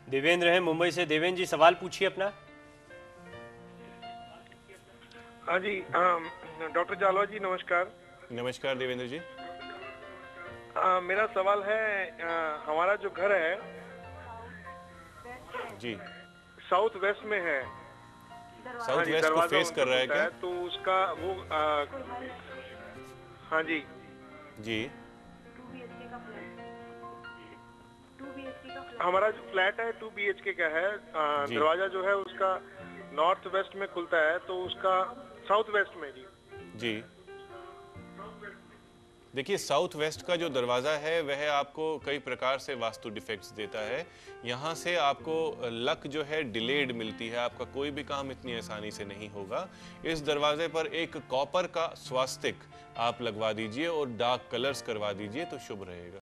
देवेंद्र है मुंबई से। देवेंद्र जी सवाल पूछिए अपना। हाँ जी, डॉक्टर जालवा जी नमस्कार। नमस्कार देवेंद्र जी। मेरा सवाल है, हमारा जो घर है जी। साउथ वेस्ट में है। हाँ साउथ जी, वेस्ट को दरवाजा फेस उनका कर रहा है खुलता क्या? है तो उसका वो हाँ जी जी। हमारा जो फ्लैट है 2 BHK का है। जी। दरवाजा जो है उसका नॉर्थ वेस्ट में खुलता है तो उसका साउथ वेस्ट में जी। जी देखिए, साउथ वेस्ट का जो दरवाज़ा है वह आपको कई प्रकार से वास्तु डिफेक्ट्स देता है। यहाँ से आपको लक जो है डिलेड मिलती है, आपका कोई भी काम इतनी आसानी से नहीं होगा। इस दरवाजे पर एक कॉपर का स्वास्तिक आप लगवा दीजिए और डार्क कलर्स करवा दीजिए तो शुभ रहेगा।